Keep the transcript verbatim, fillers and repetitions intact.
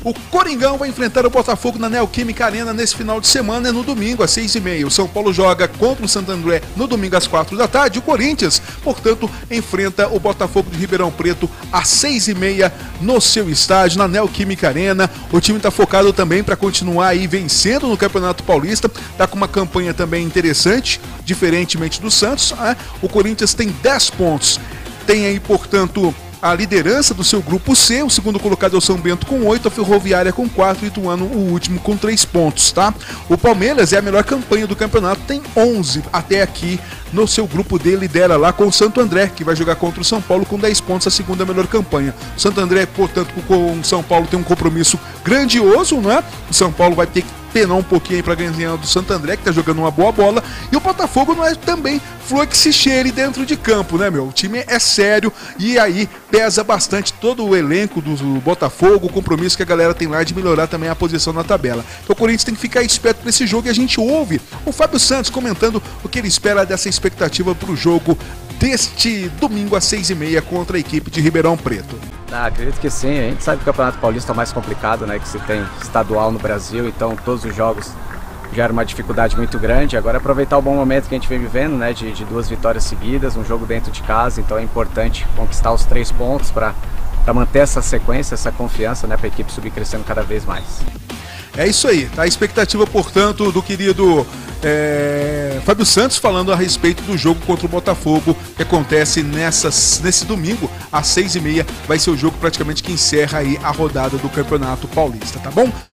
O Coringão vai enfrentar o Botafogo na Neoquímica Arena nesse final de semana, no domingo às seis e meia. O São Paulo joga contra o Santo André no domingo às quatro da tarde. O Corinthians, portanto, enfrenta o Botafogo de Ribeirão Preto às seis e meia no seu estádio, na Neoquímica Arena. O time está focado também para continuar aí vencendo no Campeonato Paulista. Está com uma campanha também interessante, diferentemente do Santos. Né? O Corinthians tem dez pontos. Tem aí, portanto, a liderança do seu grupo C, o segundo colocado é o São Bento com oito, a Ferroviária com quatro e o Ituano o último com três pontos, tá? O Palmeiras é a melhor campanha do campeonato, tem onze até aqui no seu grupo D, lidera lá com o Santo André, que vai jogar contra o São Paulo com dez pontos, a segunda melhor campanha. O Santo André, portanto, com o São Paulo tem um compromisso grandioso, não é? O São Paulo vai ter que penar um pouquinho aí para ganhar do Santo André, que tá jogando uma boa bola, e o Botafogo não é também flor que se cheire dentro de campo, né, meu? O time é sério e aí pesa bastante todo o elenco do Botafogo, o compromisso que a galera tem lá de melhorar também a posição na tabela. Então o Corinthians tem que ficar esperto para esse jogo e a gente ouve o Fábio Santos comentando o que ele espera dessa expectativa para o jogo deste domingo às seis e meia contra a equipe de Ribeirão Preto. Ah, acredito que sim, a gente sabe que o Campeonato Paulista é o mais complicado, né, que se tem estadual no Brasil, então todos os jogos gera uma dificuldade muito grande. Agora aproveitar o bom momento que a gente vem vivendo, né, de, de duas vitórias seguidas, um jogo dentro de casa, então é importante conquistar os três pontos para manter essa sequência, essa confiança, né, para a equipe subir crescendo cada vez mais. É isso aí, tá? A expectativa, portanto, do querido é, Fábio Santos falando a respeito do jogo contra o Botafogo, que acontece nessas, nesse domingo, às seis e meia, vai ser o jogo praticamente que encerra aí a rodada do Campeonato Paulista, tá bom?